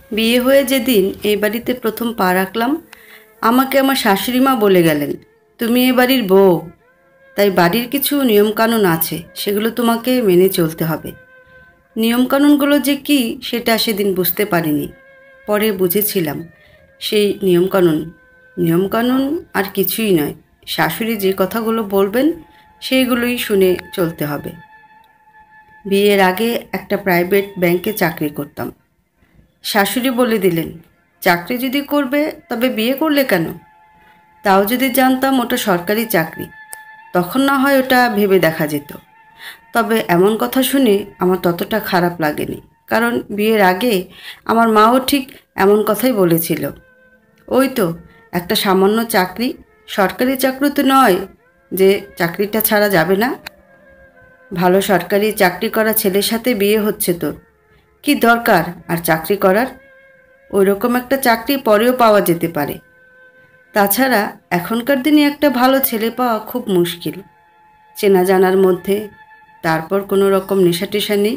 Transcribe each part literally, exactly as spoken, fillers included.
বিয়ে হয়ে যেদিন এই বাড়িতে প্রথম পা রাখলাম, আমাকে আমার শাশুড়ি মা বলে গেলেন, তুমি এ বাড়ির বউ, তাই বাড়ির কিছু নিয়মকানুন আছে, সেগুলো তোমাকে মেনে চলতে হবে। নিয়মকানুনগুলো যে কী সেটা সেদিন বুঝতে পারিনি, পরে বুঝেছিলাম। সেই নিয়মকানুন নিয়মকানুন আর কিছুই নয়, শাশুড়ি যে কথাগুলো বলবেন সেইগুলোই শুনে চলতে হবে। বিয়ের আগে একটা প্রাইভেট ব্যাংকে চাকরি করতাম। শাশুড়ি বলে দিলেন, চাকরি যদি করবে তবে বিয়ে করলে কেন? তাও যদি জানতাম ওটা সরকারি চাকরি, তখন না হয় ওটা ভেবে দেখা যেত। তবে এমন কথা শুনে আমার ততটা খারাপ লাগেনি, কারণ বিয়ের আগে আমার মাও ঠিক এমন কথাই বলেছিল। ওই তো একটা সামান্য চাকরি, সরকারি চাকরি তো নয় যে চাকরিটা ছাড়া যাবে না। ভালো সরকারি চাকরি করা ছেলের সাথে বিয়ে হচ্ছে তোর, কি দরকার আর চাকরি করার? ওই রকম একটা চাকরি পরেও পাওয়া যেতে পারে। তাছাড়া এখনকার দিনে একটা ভালো ছেলে পাওয়া খুব মুশকিল, চেনা জানার মধ্যে, তারপর কোনো রকম নেশা টেশা নেই।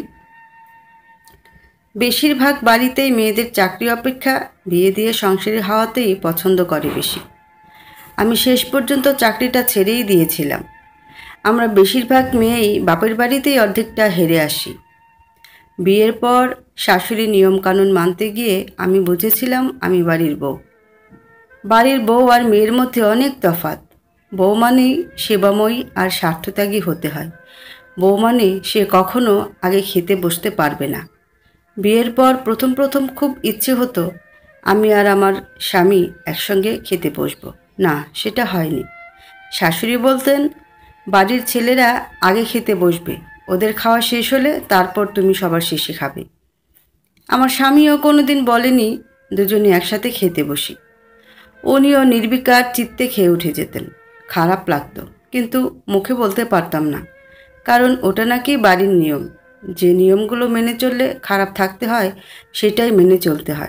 বেশিরভাগ বাড়িতেই মেয়েদের চাকরি অপেক্ষা বিয়ে দিয়ে সংসারী হওয়াতেই পছন্দ করে বেশি। আমি শেষ পর্যন্ত চাকরিটা ছেড়েই দিয়েছিলাম। আমরা বেশিরভাগ মেয়েই বাপের বাড়িতেই অর্ধেকটা হেরে আসি। বিয়ের পর শাশুড়ির নিয়মকানুন মানতে গিয়ে আমি বুঝেছিলাম আমি বাড়ির বউ। বাড়ির বউ আর মেয়ের মধ্যে অনেক তফাৎ। বউ মানেই সেবাময়ী আর স্বার্থত্যাগী হতে হয়। বউ মানে সে কখনো আগে খেতে বসতে পারবে না। বিয়ের পর প্রথম প্রথম খুব ইচ্ছে হতো আমি আর আমার স্বামী একসঙ্গে খেতে বসবো, না সেটা হয়নি। শাশুড়ি বলতেন, বাড়ির ছেলেরা আগে খেতে বসবে, ওদের খাওয়া শেষ হলে তারপর তুমি সবার শেষে খাবে। আমার স্বামীও কোনো দিন বলেনি দুজনে একসাথে খেতে বসি। উনিও নির্বিকার চিত্তে খেয়ে উঠে যেতেন। খারাপ লাগতো, কিন্তু মুখে বলতে পারতাম না, কারণ ওটা নাকি বাড়ির নিয়ম। যে নিয়মগুলো মেনে চললে খারাপ থাকতে হয় সেটাই মেনে চলতে হয়।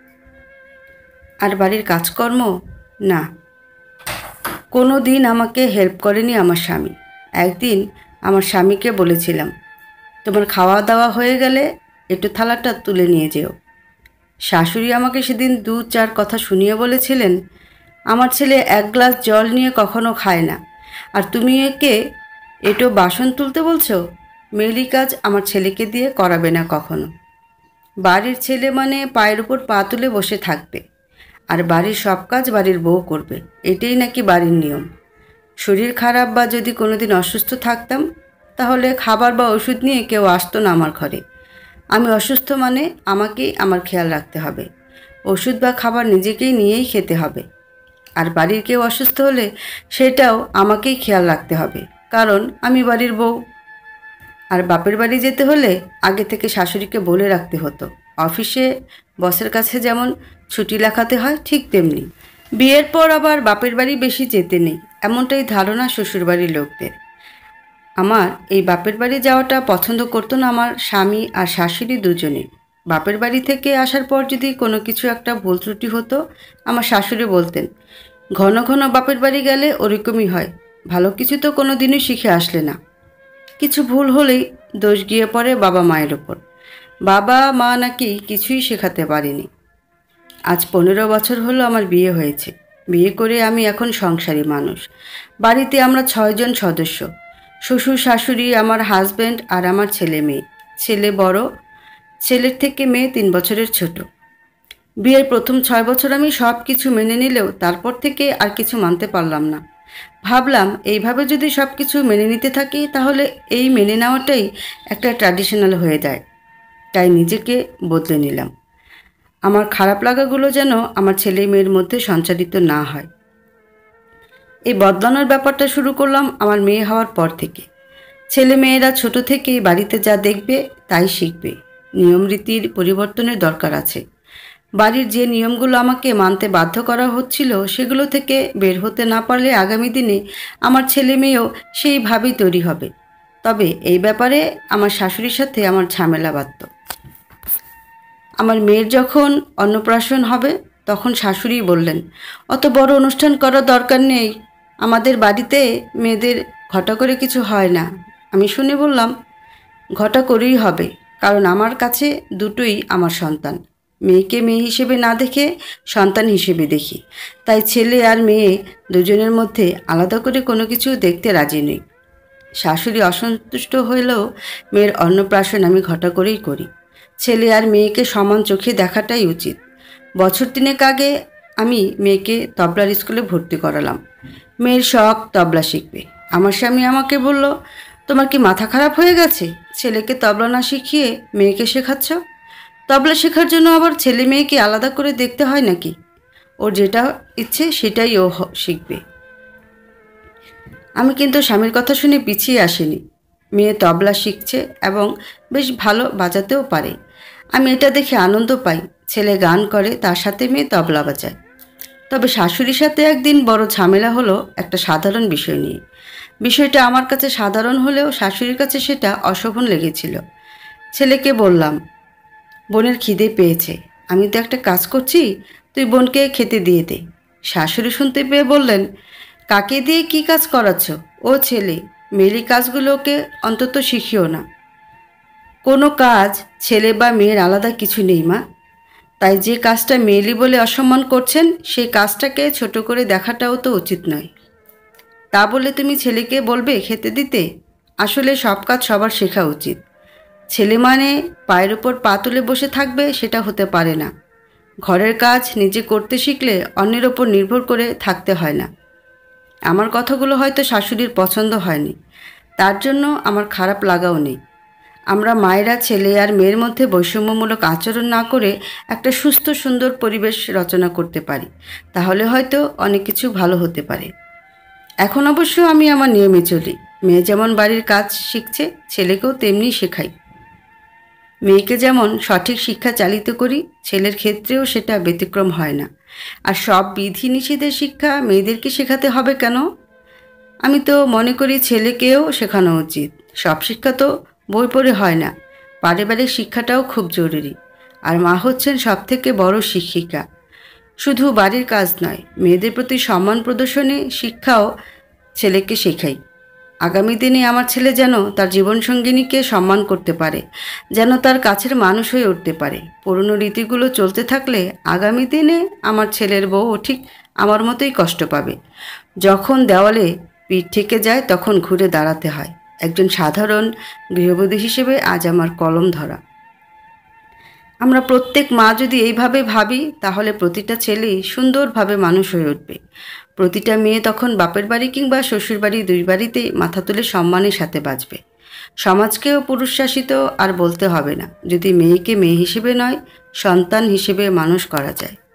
আর বাড়ির কাজকর্ম, না, কোনো দিন আমাকে হেল্প করেনি আমার স্বামী। একদিন আমার স্বামীকে বলেছিলাম, তোমার খাওয়া দাওয়া হয়ে গেলে একটু থালাটা তুলে নিয়ে যেও। শাশুড়ি আমাকে সেদিন দু চার কথা শুনিয়ে বলেছিলেন, আমার ছেলে এক গ্লাস জল নিয়ে কখনো খায় না, আর তুমি একে এটো বাসন তুলতে বলছো? মেয়েলি কাজ আমার ছেলেকে দিয়ে করাবে না কখনো। বাড়ির ছেলে মানে পায়ের উপর পা তুলে বসে থাকবে, আর বাড়ির সব কাজ বাড়ির বউ করবে, এটাই নাকি বাড়ির নিয়ম। শরীর খারাপ বা যদি কোনোদিন অসুস্থ থাকতাম, তাহলে খাবার বা ওষুধ নিয়ে কেউ আসতো না আমার ঘরে। আমি অসুস্থ মানে আমাকেই আমার খেয়াল রাখতে হবে। ওষুধ বা খাবার নিজেকেই নিয়েই খেতে হবে। আর বাড়ির কেউ অসুস্থ হলে সেটাও আমাকেই খেয়াল রাখতে হবে, কারণ আমি বাড়ির বউ। আর বাপের বাড়ি যেতে হলে আগে থেকে শাশুড়িকে বলে রাখতে হতো। অফিসে বসের কাছে যেমন ছুটি লেখাতে হয়, ঠিক তেমনি বিয়ের পর আবার বাপের বাড়ি বেশি যেতে নেই, এমনটাই ধারণা শ্বশুরবাড়ির লোকদের। আমার এই বাপের বাড়ি যাওয়াটা পছন্দ করতো না আমার স্বামী আর শাশুড়ি দুজনে। বাপের বাড়ি থেকে আসার পর যদি কোনো কিছু একটা ভুল ত্রুটি হতো, আমার শাশুড়ি বলতেন, ঘন ঘন বাপের বাড়ি গেলে ওরকমই হয়, ভালো কিছু তো কোনো দিনই শিখে আসলে না। কিছু ভুল হলেই দোষ গিয়ে পড়ে বাবা মায়ের ওপর। বাবা মা নাকি কিছুই শেখাতে পারেনি। আজ পনেরো বছর হলো আমার বিয়ে হয়েছে। বিয়ে করে আমি এখন সংসারী মানুষ। বাড়িতে আমরা ছয়জন সদস্য, শ্বশুর শাশুড়ি, আমার হাজব্যান্ড আর আমার ছেলে মেয়ে। ছেলে বড়, ছেলের থেকে মেয়ে তিন বছরের ছোট। বিয়ের প্রথম ছয় বছর আমি সব কিছু মেনে নিলেও তারপর থেকে আর কিছু মানতে পারলাম না। ভাবলাম এইভাবে যদি সব কিছু মেনে নিতে থাকি তাহলে এই মেনে নেওয়াটাই একটা ট্র্যাডিশনাল হয়ে যায়। তাই নিজেকে বদলে নিলাম। আমার খারাপ লাগাগুলো যেন আমার ছেলে মেয়ের মধ্যে সঞ্চারিত না হয়। এই বদলানোর ব্যাপারটা শুরু করলাম আমার মেয়ে হওয়ার পর থেকে। ছেলে মেয়েরা ছোট থেকেই বাড়িতে যা দেখবে তাই শিখবে। নিয়ম রীতির পরিবর্তনের দরকার আছে। বাড়ির যে নিয়মগুলো আমাকে মানতে বাধ্য করা হচ্ছিল সেগুলো থেকে বের হতে না পারলে আগামী দিনে আমার ছেলে মেয়েও সেইভাবেই তৈরি হবে। তবে এই ব্যাপারে আমার শাশুড়ির সাথে আমার ঝামেলা বাধত। আমার মেয়ের যখন অন্নপ্রাশন হবে তখন শাশুড়ি বললেন, অত বড় অনুষ্ঠান করার দরকার নেই, আমাদের বাড়িতে মেয়েদের ঘটা করে কিছু হয় না। আমি শুনে বললাম, ঘটা করেই হবে, কারণ আমার কাছে দুটোই আমার সন্তান। মেয়েকে মেয়ে হিসেবে না দেখে সন্তান হিসেবে দেখি। তাই ছেলে আর মেয়ে দুজনের মধ্যে আলাদা করে কোনো কিছু দেখতে রাজি নই। শাশুড়ি অসন্তুষ্ট হলেও মেয়ের অন্নপ্রাশন আমি ঘটা করেই করি। ছেলে আর মেয়েকে সমান চোখে দেখাটাই উচিত। বছর তিনেক আগে আমি মেয়েকে তবলার স্কুলে ভর্তি করালাম। মেয়ের শখ তবলা শিখবে। আমার স্বামী আমাকে বলল, তোমার কি মাথা খারাপ হয়ে গেছে? ছেলেকে তবলা না শিখিয়ে মেয়েকে শেখাচ্ছ? তবলা শেখার জন্য আবার ছেলে মেয়েকে আলাদা করে দেখতে হয় নাকি? ওর যেটা ইচ্ছে সেটাই ও শিখবে। আমি কিন্তু স্বামীর কথা শুনে পিছিয়ে আসিনি। মেয়ে তবলা শিখছে এবং বেশ ভালো বাজাতেও পারে। আমি এটা দেখে আনন্দ পাই। ছেলে গান করে, তার সাথে মেয়ে তবলা বাজায়। তবে শাশুড়ির সাথে একদিন বড় ঝামেলা হলো একটা সাধারণ বিষয় নিয়ে। বিষয়টা আমার কাছে সাধারণ হলেও শাশুড়ির কাছে সেটা অশোভন লেগেছিল। ছেলেকে বললাম, বোনের খিদে পেয়েছে, আমি তো একটা কাজ করছি, তুই বোনকে খেতে দিয়ে দে। শাশুড়ি শুনতে পেয়ে বললেন, কাকে দিয়ে কি কাজ করাচ্ছ? ও ছেলে, মেয়েলি কাজগুলোকে অন্তত শিখিও না। কোনো কাজ ছেলে বা মেয়ের আলাদা কিছু নেই মা। তাই যে কাজটা মেয়েলি বলে অসম্মান করছেন সেই কাজটাকে ছোট করে দেখাটাও তো উচিত নয়। তা বলে তুমি ছেলেকে বলবে খেতে দিতে? আসলে সব কাজ সবার শেখা উচিত। ছেলে মানে পায়ের উপর পা তুলে বসে থাকবে সেটা হতে পারে না। ঘরের কাজ নিজে করতে শিখলে অন্যের ওপর নির্ভর করে থাকতে হয় না। আমার কথাগুলো হয়তো শাশুড়ির পছন্দ হয়নি, তার জন্য আমার খারাপ লাগাও নেই। আমরা মায়েরা ছেলে আর মেয়ের মধ্যে বৈষম্যমূলক আচরণ না করে একটা সুস্থ সুন্দর পরিবেশ রচনা করতে পারি, তাহলে হয়তো অনেক কিছু ভালো হতে পারে। এখন অবশ্য আমি আমার নিয়মে চলি। মেয়ে যেমন বাড়ির কাজ শিখছে, ছেলেকেও তেমনি শেখাই। মেয়েকে যেমন সঠিক শিক্ষা চালিত করি, ছেলের ক্ষেত্রেও সেটা ব্যতিক্রম হয় না। আর সব বিধি নিষেধের শিক্ষা মেয়েদেরকে শেখাতে হবে কেন? আমি তো মনে করি ছেলেকেও শেখানো উচিত। সব শিক্ষা তো বই পড়ে হয় না। পারিবারিক শিক্ষাটাও খুব জরুরি। আর মা হচ্ছেন সব থেকে বড় শিক্ষিকা। শুধু বাড়ির কাজ নয়, মেয়েদের প্রতি সম্মান প্রদর্শনে শিক্ষাও ছেলেকে শেখাই। আগামী দিনে আমার ছেলে যেন তার জীবনসঙ্গিনীকে সম্মান করতে পারে, যেন তার কাছের মানুষ হয়ে উঠতে পারে। পুরনো রীতিগুলো চলতে থাকলে আগামী দিনে আমার ছেলের বউ ঠিক আমার মতোই কষ্ট পাবে। যখন দেওয়ালে পিঠ থেকে যায় তখন ঘুরে দাঁড়াতে হয়। একজন সাধারণ গৃহবধূ হিসেবে আজ আমার কলম ধরা। আমরা প্রত্যেক মা যদি এইভাবে ভাবি তাহলে প্রতিটা ছেলেই সুন্দরভাবে মানুষ হয়ে উঠবে। প্রতিটা মেয়ে তখন বাপের বাড়ি কিংবা শ্বশুর বাড়ি দুই বাড়িতেই মাথা তুলে সম্মানের সাথে বাঁচবে। সমাজকেও পুরুষ শাসিত আর বলতে হবে না, যদি মেয়েকে মেয়ে হিসেবে নয় সন্তান হিসেবে মানুষ করা যায়।